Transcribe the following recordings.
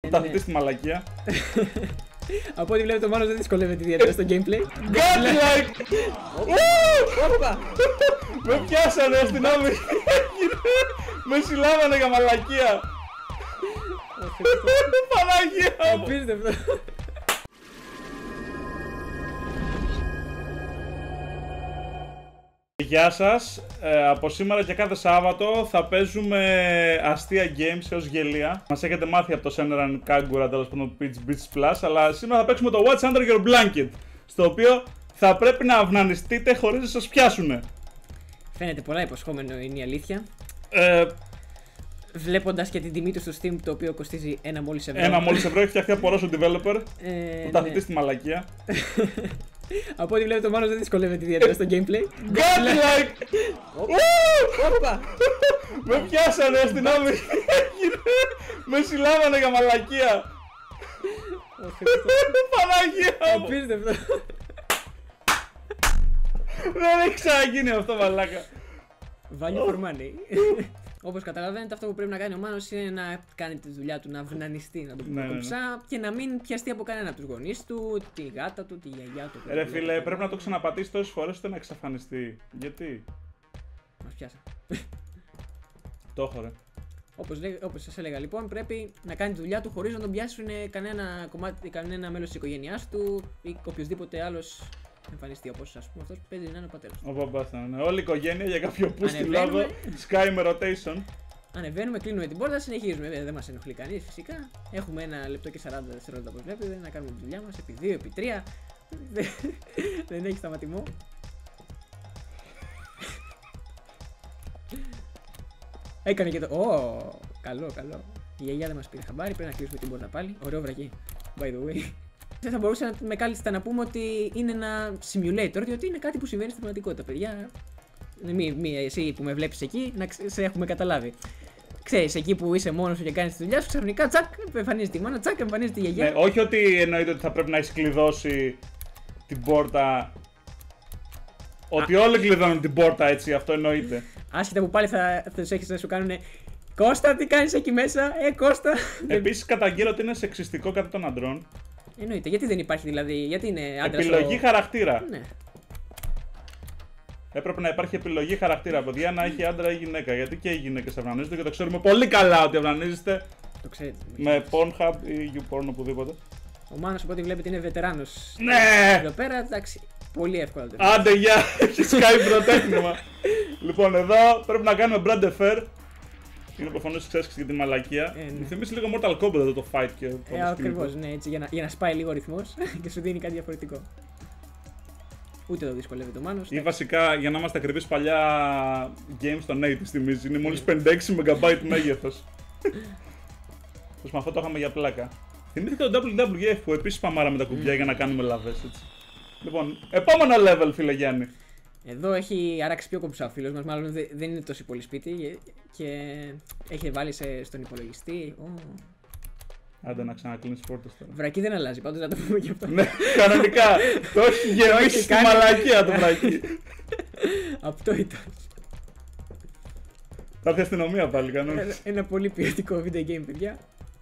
Θα χτίσει τη μαλακία. Από ό,τι βλέπετε, ο Μάνος δεν δυσκολεύεται ιδιαίτερα στο gameplay. Godlike! Όπα! Με πιάσανε αστυνόμοι! Με συλλάβανε για μαλακία! Παναγία μου! Απίστευτο. Γεια σας, από σήμερα και κάθε Σάββατο θα παίζουμε αστεία games έως γελία. Μας έχετε μάθει από το Senran Kagura, τέλος πάντων Beach Plus, αλλά σήμερα θα παίξουμε το What's Under Your Blanket, στο οποίο θα πρέπει να αυνανιστείτε χωρίς να σας πιάσουνε. Φαίνεται πολλά υποσχόμενο, είναι η αλήθεια. Βλέποντας και την τιμή του στο Steam, το οποίο κοστίζει ένα μόλις ευρώ. Ένα μόλις ευρώ, έχει φτιαχτεί από Ρώσο developer που τα χτίσει στη μαλακία. Από ό,τι βλέπετε, ο Μάνος δεν δυσκολεύεται ιδιαίτερα στο gameplay. Godlike! Όπα! Με πιάσανε αστυνόμοι! Με συλλάβανε για μαλακία! Παναγία μου! Απίστευτο. Δεν έχει ξαναγίνει αυτό, μαλάκα. Value for money. Όπως καταλαβαίνετε, αυτό που πρέπει να κάνει ο Μάνος είναι να κάνει τη δουλειά του, να αυνανιστεί, να το πούμε κομψά, και να μην πιαστεί από κανένα από τους γονείς του, τη γάτα του, τη γιαγιά του. Ρε φίλε, πρέπει να το ξαναπατήσει τόσες φορές ώστε να εξαφανιστεί. Γιατί? Μας πιάσα. Το έχω, ρε. Όπως σας έλεγα, λοιπόν, πρέπει να κάνει τη δουλειά του χωρίς να τον πιάσουν κανένα μέλος της οικογένειάς του ή οποιοδήποτε άλλος εμφανιστεί, όπως ας πούμε αυτός που παίζει να είναι ο πατέρας του. Ο μπαμπάς θα είναι. Όλη η οικογένεια για κάποιο πούστη λόγο. Sky με rotation. Ανεβαίνουμε, κλείνουμε την πόρτα, συνεχίζουμε. Δεν μας ενοχλεί κανείς φυσικά. Έχουμε 1 λεπτό και 40 δευτερόλεπτα, όπως βλέπετε, να κάνουμε τη δουλειά μας επί 2, επί 3. Δεν έχει σταματημό. Έκανε και το. Καλό, καλό. Η γιαγιά δεν μας πήρε χαμπάρι, πρέπει να κλείσουμε την πόρτα πάλι. Ωραίο βρακί, by the way. Δεν θα μπορούσα με κάλλιστα να πούμε ότι είναι ένα simulator, διότι είναι κάτι που συμβαίνει στην πραγματικότητα, παιδιά. Εσύ που με βλέπεις εκεί, να σε έχουμε καταλάβει. Ξέρεις, εκεί που είσαι μόνος σου και κάνεις τη δουλειά σου, ξαφνικά τσακ, εμφανίζεται η μάνα, τσακ, εμφανίζεται η γιαγιά. Ναι, όχι ότι εννοείται ότι θα πρέπει να έχεις κλειδώσει την πόρτα. Ότι όλοι κλειδώνουν την πόρτα, έτσι, αυτό εννοείται. Άσχετα που πάλι θα τους έχεις να σου κάνουνε. Κώστα, τι κάνεις εκεί μέσα, Κώστα. Επίσης, καταγγέλλω ότι είναι σεξιστικό κατά των αντρών. Εννοείται, γιατί δεν υπάρχει δηλαδή, γιατί είναι άντρας. Επιλογή χαρακτήρα. Ναι. Έπρεπε να υπάρχει επιλογή χαρακτήρα, παιδιά, να έχει άντρα ή γυναίκα. Γιατί και οι γυναίκες αυνανίζονται και το ξέρουμε πολύ καλά ότι αυνανίζεστε. Το ξέρετε. Με Pornhub ή YouPorn, οπουδήποτε. Ο Μάνος, από ό,τι βλέπετε, είναι βετεράνος. Ναι! Εδώ πέρα, εντάξει, πολύ εύκολα το Άντε, γεια! Έχει Skype πρωτέχνημα. Λοιπόν, εδώ πρέπει να κάνουμε Brand Affair. Είναι προφανώς εξάσκηση για τη μαλακία. Μου θυμίζει λίγο Mortal Kombat εδώ το fight και το ακριβώς, ναι, έτσι, για να σπάει λίγο ο ρυθμός και σου δίνει κάτι διαφορετικό. Ούτε εδώ δυσκολεύεται ο Μάνος. Ή βασικά, για να είμαστε ακριβείς, παλιά games στο Nate θυμίζει. Είναι μόλις 56 MB μέγεθος. Πως με αυτό το είχαμε για πλάκα. Θυμήθηκα το WWF που επίσης παμάραμε τα κουμπιά για να κάνουμε λαβές, έτσι. Λοιπόν, επόμενο level, φίλε Γιάννη. Εδώ έχει αράξει πιο κομψά ο φίλος μας, μάλλον δεν είναι τόσο πολύ σπίτι και έχει βάλει στον υπολογιστή. Άντε να ξανακλίνεις πόρτες τώρα. Βρακί δεν αλλάζει, πάντως να το πούμε και αυτό. Ναι, κανονικά. Το έχει γεμίσει στη μαλακία το βρακί. Αυτό ήταν. Θα έρθει αστυνομία πάλι, κανόνες. Ένα πολύ ποιοτικό video game, παιδιά.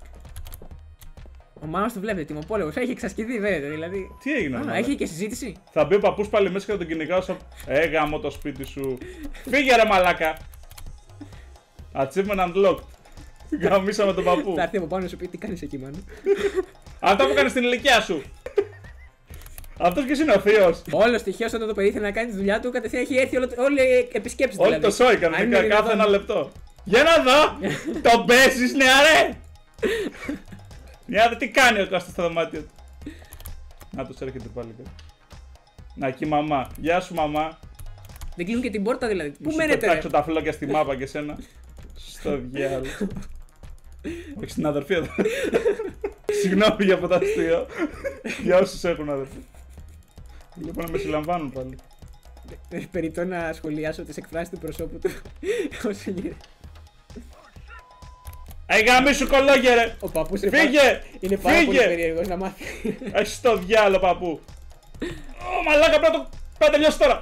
Ο Μάνος το βλέπετε, τιμοπόλεμος, έχει εξασκηθεί, βέβαια, δηλαδή. Τι έγινε, έχει και συζήτηση. Θα μπει ο παππούς πάλι μέσα και θα τον κυνηγάω σαν. Γάμο το σπίτι σου. Φύγε ρε μαλάκα. Achievement unlocked. Γαμίσαμε τον παππού. Θα έρθει από πάνω να σου πει τι κάνεις εκεί, Μάνο. Αυτό που κάνεις στην ηλικία σου. Αυτός και εσύ είναι ο θείος. Όλο στοιχείο όταν το παιδί ήθελε να κάνει τη δουλειά του, κατευθείαν έχει έρθει όλοι οι επισκέψεις. Όλοι το σόι κανονικά κάθε ένα λεπτό. Για να δω! Το παίζεις, ναι, αρέ! Για να τι κάνει ο Κώστας στο δωμάτιο του. Να τους έρχεται πάλι κάτι. Να εκεί μαμά. Γεια σου μαμά. Δεν κλείνουν και την πόρτα δηλαδή. Πού Σου μένετε? πετάξω τα φλόκια στη μάπα και σένα. Στο διάλογο. Όχι στην αδερφή εδώ. Συγγνώμη για αυτό το αστείο. Για όσους έχουν αδερφή. Λοιπόν να με συλλαμβάνουν πάλι. Περιττό να σχολιάσω τις εκφράσεις του προσώπου του. Όσο γίνεται. Γαμίσου κολόγερε! Ο παππούς φύγε! Είναι πάρα πολύ περίεργος να μάθει. Έχεις το διάλο παππού. Μαλάκα πρέπει να τελειώσει τώρα.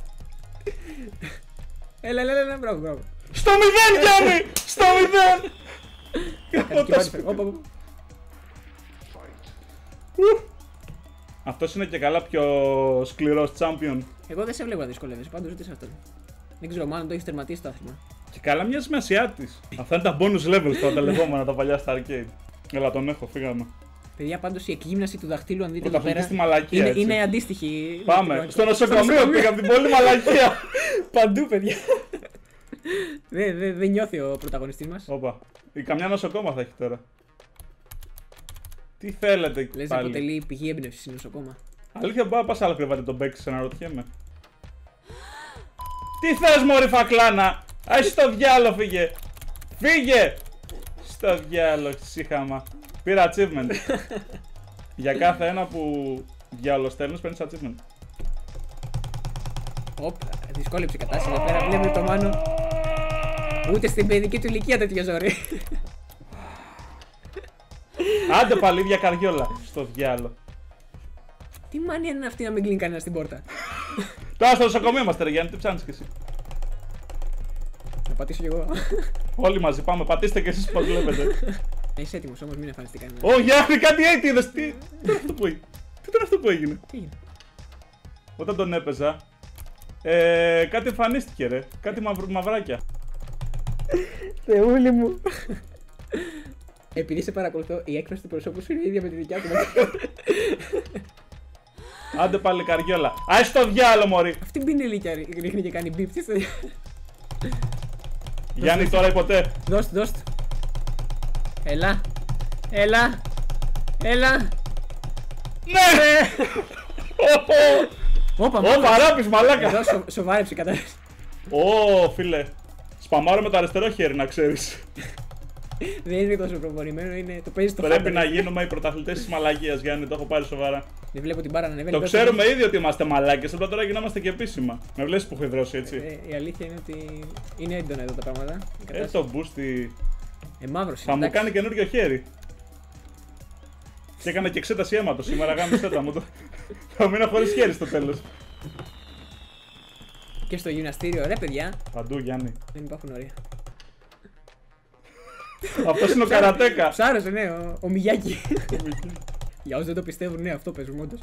Έλα, μπράβο. Στο 0 Γιάννη! Στο 0! Αυτός είναι και καλά πιο σκληρός champion. Εγώ δεν σε βλέπω να δυσκολεύεσαι, πάντως ούτε σε αυτόν. Δεν ξέρω, μάλλον το έχεις τερματίσει το άθλημα. Και καλά μοιάζει με Ασιάτης. Αυτά είναι τα bonus levels τώρα, τα λεγόμενα τα παλιά στα arcade. Έλα, τον έχω, φύγαμε. Παιδιά, πάντως η εκγύμναση του δαχτύλου, αν δείτε Όταν εδώ πέρα, στη μαλακία, είναι αντίστοιχη. Πάμε. Στο νοσοκομείο πήγα από την πόλη μαλακία. Παντού, παιδιά. Δεν νιώθει ο πρωταγωνιστής μας. Όπα. Η καμιά νοσοκόμα θα έχει τώρα. Τι θέλετε, λες να αποτελεί πηγή έμπνευσης η νοσοκόμα. Αλήθεια, μπορεί να πας άλλο κρεβάτι τον παίξεις, αναρωτιέμαι. Τι θες, μωρή φακλάνα! Άι στο διάλο, φύγε! Φύγε! Στο διάλο, σύχαμα. Πήρα achievement. Για κάθε ένα που διάλο στέλνεις, παίρνεις achievement. Όπα, δυσκόλεψε η κατάσταση εδώ πέρα. Βλέπετε το Μάνο. Ούτε στην παιδική του ηλικία τέτοιο ζόρι. Άντε πάλι, ίδια καριόλα. Στο διάλο. Τι μάνια είναι αυτή να μην κλείνει κανένα στην πόρτα. Τώρα στο νοσοκομείο είμαστε, ρε Γιάννη, τι ψάχνεις κι εσύ. Να πατήσω κι εγώ. Όλοι μαζί πάμε, πατήστε κι εσείς πώς βλέπετε. Είσαι έτοιμος όμως, μην εμφανιστεί κανένα. Ω Γιάννη, κάτι έτσι είδες, τι ήταν αυτό που έγινε. Τι έγινε. Όταν τον έπαιζα, κάτι εμφανίστηκε ρε, κάτι μαυράκια. Θεούλη μου. Επειδή σε παρακολουθώ, η έκφραση του προσώπου σου είναι η ίδια με τη δικιά του. Άντε πάλι καριόλα. Άι στο διάλο, μωρή. Αυτή μπίνει ηλικία, ρίχνει και κάνει μπίπ. Γιάννη, τώρα ή ποτέ. Δώσ' του. Έλα. Ναι! Όπα, ράπεις μαλάκα. εδώ σοβάρεψε η κατάσταση. Ω, φίλε. Σπαμάρω με το αριστερό χέρι, να ξέρεις. Δεν είναι τόσο προπονημένο, είναι το παίζει στο Πρέπει να γίνουμε οι πρωταθλητές της μαλακίας, Γιάννη, το έχω πάρει σοβαρά. Δεν βλέπω την μπάρα να ανεβαίνει. Το ξέρουμε ήδη ότι είμαστε μαλάκες, απλά τώρα γινόμαστε και επίσημα. Με βλέπεις που έχω υδρώσει, έτσι. Η αλήθεια είναι ότι είναι έντονα εδώ τα πράγματα. Το μπούστι. Μαύρος Θα μου κάνει καινούριο χέρι. Και έκανα και εξέταση αίματος σήμερα, γάμισε τα μου το. Θα μείνω χωρίς χέρι στο τέλος. Και στο γυμναστήριο, ρε παιδιά. Παντού, Γιάννη. Δεν υπάρχουν όρια. Αυτός είναι ο Καρατέκα. Ψάρωσε, ναι, ο Μιγιάκη. Για όσοι δεν το πιστεύουν, ναι, αυτό παίζουμε όντως.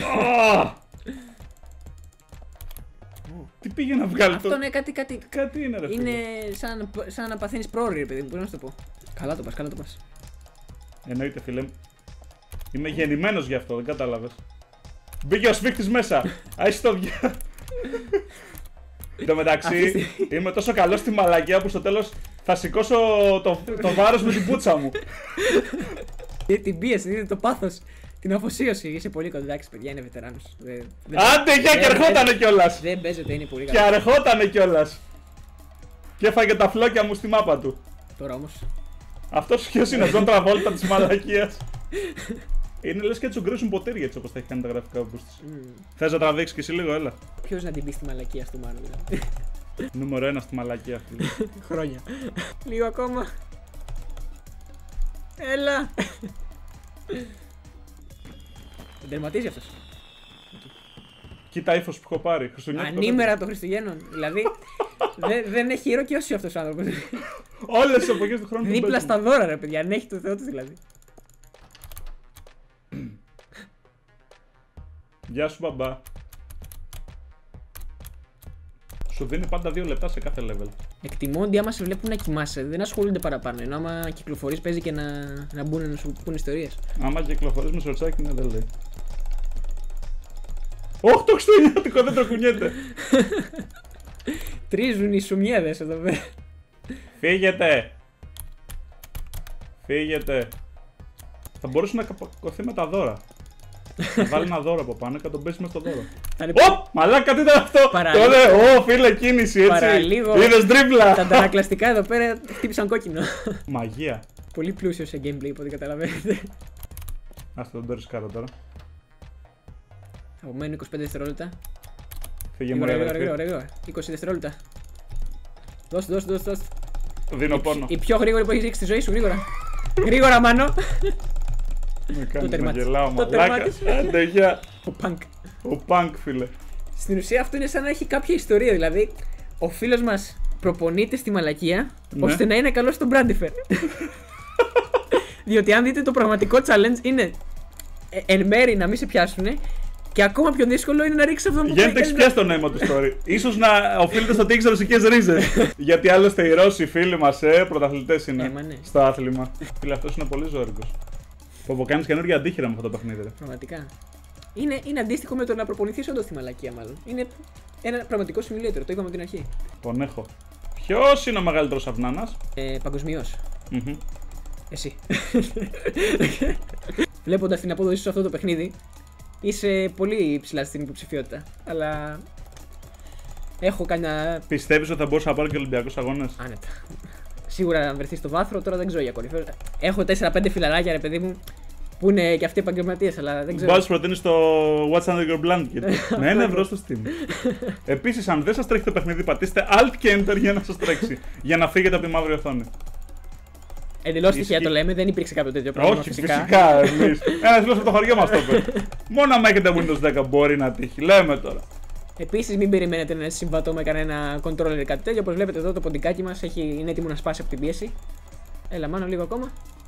Τι πήγε να βγάλει αυτό? Αυτό είναι κάτι. Κάτι είναι, ρε φίλε. Είναι σαν να παθαίνεις πρόωρη, παιδί μου, πώς να σου το πω. Καλά το πας. Εννοείται, φίλε. Είμαι γεννημένος γι' αυτό, δεν κατάλαβες. Μπήκε ο σφίχτης μέσα. Άι στο δια. Εν τω μεταξύ, είμαι τόσο καλός στη μαλακία που στο τέλος θα σηκώσω το βάρος με την πούτσα μου. Την πίεση, το πάθος, την αφοσίωση. Είσαι πολύ κοντά, εντάξει, παιδιά, είναι βετεράνος. Άντε, και ερχότανε κιόλας. Δεν παίζεται, είναι πολύ καλό. Και ερχότανε κιόλας. Και έφαγε τα φλόκια μου στη μάπα του. Τώρα όμως. Αυτός ποιος είναι, Τζον Τραβόλτα της μαλακίας. Είναι λες και έτσι γκρίζουν ποτήρια έτσι όπως τα έχει κάνει τα γραφικά ο Μπούστης. Θες να τραβήξεις κι εσύ λίγο, έλα. Ποιος να την πει στη μαλακία στο Μάνο, δηλαδή. Νούμερο 1 στη μαλακία, φίλε. Χρόνια. Λίγο ακόμα. Έλα. Τον τερματίζει αυτός. Κοίτα ύφος που έχω πάρει. Ανήμερα των Χριστουγέννων. Δηλαδή δεν έχει ηρωκιώσει αυτός ο άνθρωπος. Όλες τις εποχές του χρόνου. Δίπλα στα δώρα, ρε παιδιά. Αν έχει το Θεό του δηλαδή. Γεια σου, μπαμπά. Σου δίνει πάντα 2 λεπτά σε κάθε level. Εκτιμώ ότι άμα σε βλέπουν να κοιμάσαι, δεν ασχολούνται παραπάνω. Ενώ άμα κυκλοφορείς παίζει και να μπουν να σου πούν ιστορίες. Άμα κυκλοφορείς με σορτσάκι, ναι, δεν λέει. Όχι, το χριστουγεννιάτικο δεν το κουνιέται. Τρίζουν οι σουμιέδες εδώ πέρα. Φύγετε. Θα μπορούσε να καπακωθεί με τα δώρα. Να βάλει ένα δώρο από πάνω και να τον πέσει μες στο δώρο. Ω! Μαλάκα, τι ήταν αυτό! Ω, φίλε, κίνηση έτσι. Παραλίγο. Είδες τρίπλα. Τα αντανακλαστικά εδώ πέρα χτύπησαν κόκκινο. Μαγεία. Πολύ πλούσιο σε gameplay, από ό,τι καταλαβαίνετε. Ας το ρισκάρω τώρα. Απομένουν 25 δευτερόλεπτα. Φύγε μου, γρήγορα. 20 δευτερόλεπτα. Δώσ'. Δίνω πόνο. Η πιο γρήγορη που έχει ρίξει τη ζωή σου, γρήγορα. Γρήγορα, Μάνο. Με κάνει να γελάω, μαλάκα. Άντε, γεια. Ο Πανκ, φίλε. Στην ουσία αυτό είναι σαν να έχει κάποια ιστορία. Δηλαδή, ο φίλος μας προπονείται στη μαλακία ώστε να είναι καλός στον Μπράντιφερ. Διότι αν δείτε το πραγματικό challenge είναι εν μέρη να μην σε πιάσουνε και ακόμα πιο δύσκολο είναι να ρίξει αυτό που Γιατί έχεις πιάσει το νόημα του story. Ίσως να οφείλεται στο ότι έχεις ρωσικές ρίζες. Γιατί άλλωστε οι Ρώσοι φίλοι μας, πρωταθλητές είναι ναι. στο άθλημα. Φίλε, αυτός είναι πολύ ζώρικος. Που κάνεις καινούργια αντίχειρα με αυτό το παιχνίδι. Πραγματικά. Είναι αντίστοιχο με το να προπονηθείς όντως στη μαλακία, μάλλον. Είναι ένα πραγματικό simulator, το είπαμε από την αρχή. Τον έχω. Ποιος είναι ο μεγαλύτερος αυνάνας? Παγκοσμίως. Εσύ. Βλέποντας την απόδοση σου σε αυτό το παιχνίδι, είσαι πολύ ψηλά στην υποψηφιότητα. Αλλά έχω κανένα. Πιστεύεις ότι θα μπορούσα να πάρω και Ολυμπιακούς αγώνες? Άνετα. Σίγουρα αν βρεθεί στο βάθρο, τώρα δεν ξέρω για κορυφαίο. Έχω 4-5 φιλαράκια, ρε παιδί μου, που είναι και αυτοί επαγγελματίες, αλλά δεν ξέρω. Μπάλς προτείνει στο What's Under Your Blanket. Με 1 ευρώ στο Steam. Επίσης, αν δεν σας τρέχει το παιχνίδι, πατήστε Alt και Enter για να σας τρέξει. Για να φύγετε από τη μαύρη οθόνη. Εντελώς τυχαία το λέμε, δεν υπήρξε κάποιο τέτοιο πράγμα. Όχι, φυσικά εμείς. Ένας φίλος από το χωριό μας το είπε. Μόνο αν έχετε Windows 10 μπορεί να τύχει. Λέμε τώρα. Επίσης, μην περιμένετε να είναι συμβατό με κανένα controller ή κάτι τέτοιο. Όπως βλέπετε εδώ, το ποντικάκι μας είναι έτοιμο να σπάσει από την πίεση. Έλα, μάνο, λίγο ακόμα.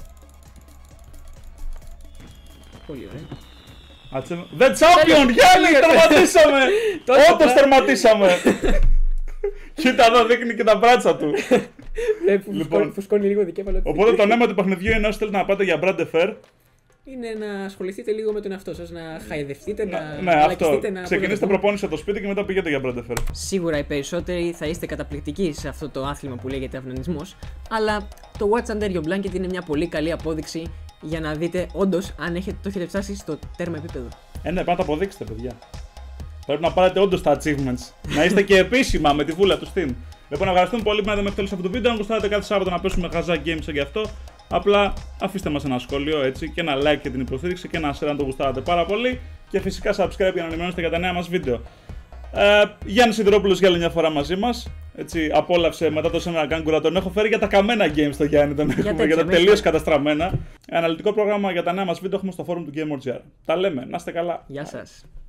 Πολύ ωραία. The Champion! Γιάννη, τερματίσαμε! Όντως τερματίσαμε! Κοίτα εδώ, δείχνει και τα μπράτσα του. Λοιπόν, φουσκώνει λίγο δικέφαλο. Οπότε το νόημα του παιχνιδιού είναι όσοι θέλετε να πάτε για Brand Fair. Είναι να ασχοληθείτε λίγο με τον εαυτό σας, να χαϊδευτείτε, να λακιστείτε, να. Ξεκινήστε προπόνηση από το σπίτι και μετά πηγαίνετε για Brand Fair. Σίγουρα οι περισσότεροι θα είστε καταπληκτικοί σε αυτό το άθλημα που λέγεται αυνανισμός, αλλά το What's Under Your Blanket είναι μια πολύ καλή απόδειξη για να δείτε όντως αν το έχετε φτάσει στο τέρμα επίπεδο. Ναι, πρέπει να το αποδείξετε, παιδιά. Πρέπει να πάρετε όντως τα achievements. Να είστε και επίσημα με τη βούλα του Steam. Λοιπόν, ευχαριστούμε πολύ που είδατε μέχρι τέλος αυτό το βίντεο. Αν γουστάρετε κάθε Σάββατο να πέσουμε χαζά games σαν και αυτό, απλά αφήστε μας ένα σχόλιο έτσι και ένα like για την υποστήριξη και ένα share αν το γουστάρετε πάρα πολύ. Και φυσικά subscribe για να ενημερώνεστε για τα νέα μας βίντεο. Γιάννης Σιδηρόπουλος για άλλη μια φορά μαζί μας. Έτσι, απόλαυσε μετά το Σένερα Κάγκουρα. Τον έχω φέρει για τα καμένα games στο Γιάννη. Τον έχουμε για τα τελείως καταστραμμένα. Αναλυτικό πρόγραμμα για τα νέα μας βίντεο έχουμε στο forum του Game.gr. Τα λέμε, να είστε καλά. Γεια σας.